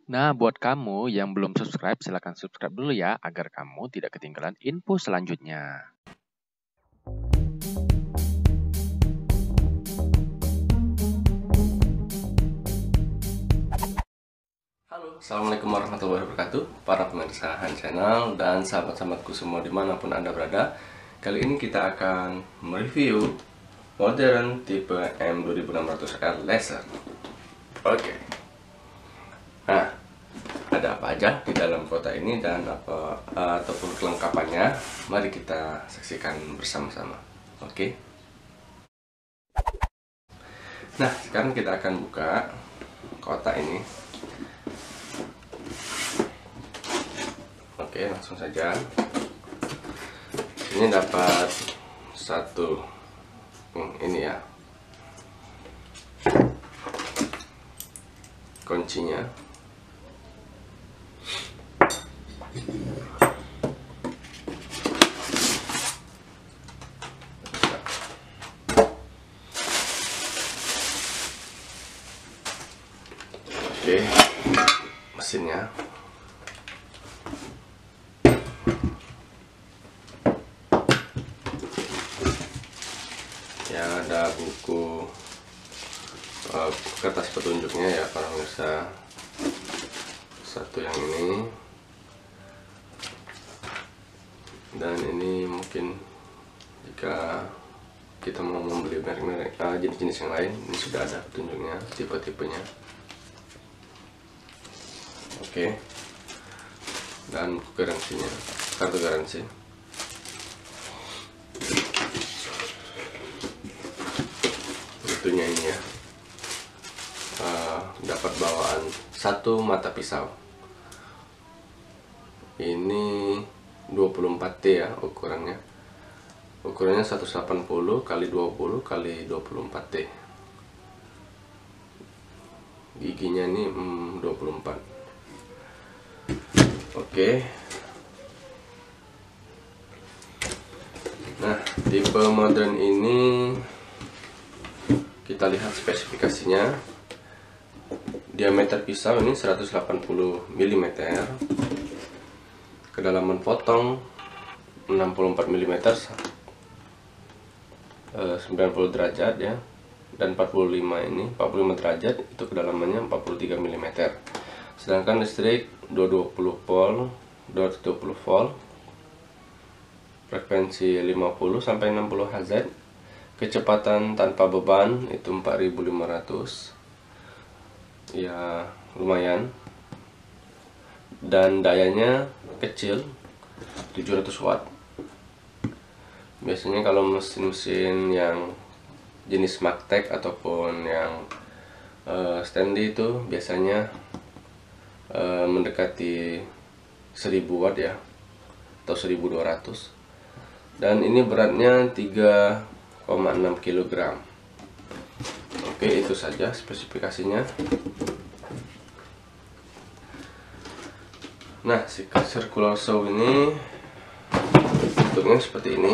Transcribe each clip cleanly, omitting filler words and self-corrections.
Nah, buat kamu yang belum subscribe, silakan subscribe dulu ya, agar kamu tidak ketinggalan info selanjutnya. Halo, Assalamualaikum warahmatullahi wabarakatuh, para pemirsa Han Channel dan sahabat-sahabatku semua dimanapun Anda berada. Kali ini kita akan mereview modern tipe M2600R Laser. Oke. Nah, ada apa aja di dalam kotak ini dan ataupun kelengkapannya? Mari kita saksikan bersama-sama. Oke. Nah, sekarang kita akan buka kotak ini. Oke, langsung saja. Ini dapat satu ini ya, kuncinya. Oke, mesinnya. Ya, ada buku kertas petunjuknya ya para pemirsa. Satu yang ini, dan ini mungkin jika kita mau membeli merek-merek jenis-jenis yang lain, ini sudah ada petunjuknya, tipe-tipenya. Oke. Dan buku garansinya, kartu garansi. Itunya ini ya, dapat bawaan satu mata pisau. Ini 24T ya ukurannya. Ukurannya 180 kali 20 kali 24T. Giginya ini 24. Oke. Nah, tipe modern ini kita lihat spesifikasinya. Diameter pisau ini 180 mm, kedalaman potong 64 mm, 90 derajat ya, dan 45 derajat itu kedalamannya 43 mm. Sedangkan listrik 220 volt, 220 volt, frekuensi 50 sampai 60 Hz. Kecepatan tanpa beban itu 4500, ya lumayan. Dan dayanya kecil, 700 watt. Biasanya kalau mesin-mesin yang jenis Magtech ataupun yang Stanley itu biasanya mendekati 1000 watt ya, atau 1200. Dan ini beratnya 3,6 kg. Oke, itu saja spesifikasinya. Nah, si circular saw ini bentuknya seperti ini.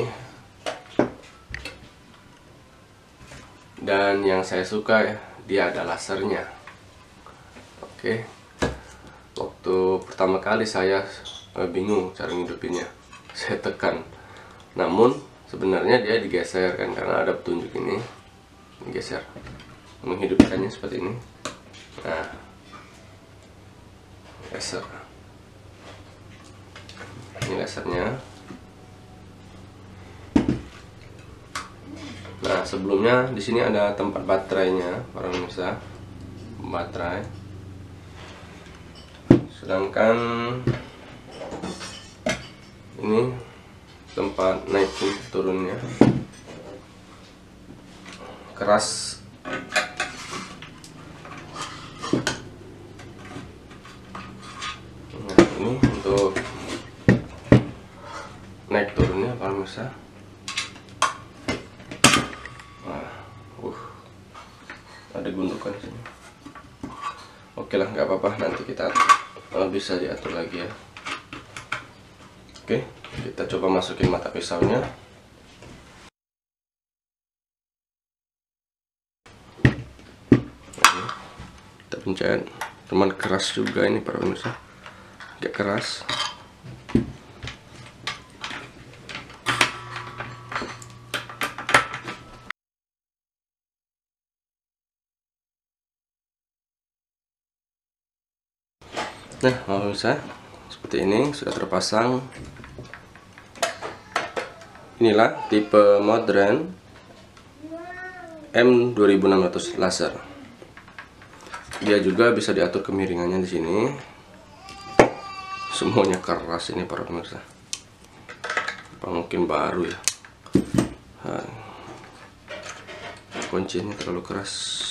Dan yang saya suka ya, dia ada lasernya. Oke. Waktu pertama kali saya bingung cara ngidupinnya. Saya tekan. Namun sebenarnya dia digeser kan, karena ada petunjuk ini. Geser. Menghidupkannya seperti ini. Nah, laser. Ini lasernya. Nah, sebelumnya di sini ada tempat baterainya, para pemirsa. Baterai. Sedangkan ini tempat naik turunnya. Keras. Nah, ini untuk naik turunnya para pemirsa. Ada gundukan di sini. Oke lah, nggak apa-apa, nanti kita bisa diatur lagi ya. Oke, kita coba masukin mata pisaunya. Kita pencet. Cuman keras juga ini para pemirsa, agak keras. Nah, pemirsa, seperti ini sudah terpasang. Inilah tipe modern M2600 laser. Dia juga bisa diatur kemiringannya di sini. Semuanya keras ini para pemirsa. Apa mungkin baru ya? Kuncinya terlalu keras.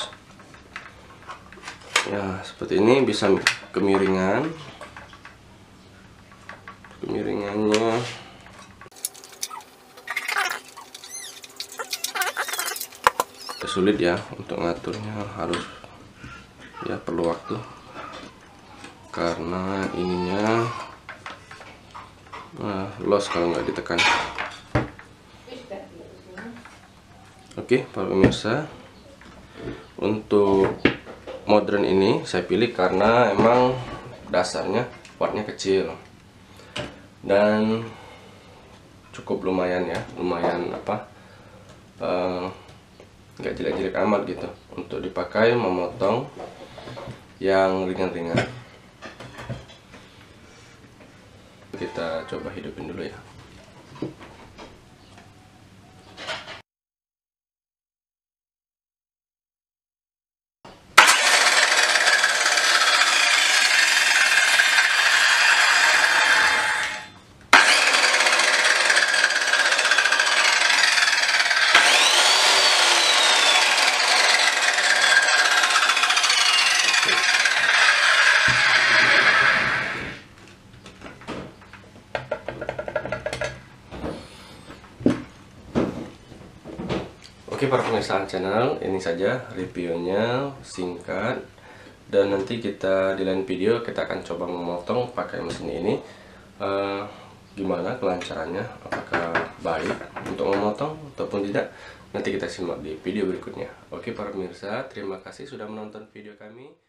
Ya, seperti ini bisa kemiringannya sulit ya untuk ngaturnya, harus ya perlu waktu karena ininya los kalau nggak ditekan. Oke, para pemirsa, untuk modern ini saya pilih karena emang dasarnya wattnya kecil dan cukup lumayan ya, lumayan apa, nggak jelek-jelek amat gitu untuk dipakai memotong yang ringan-ringan. Kita coba hidupin dulu ya. Oke para pemirsa channel, ini saja reviewnya singkat, dan nanti kita di lain video kita akan coba memotong pakai mesin ini. Gimana kelancarannya, apakah baik untuk memotong ataupun tidak, nanti kita simak di video berikutnya. Oke para pemirsa, terima kasih sudah menonton video kami.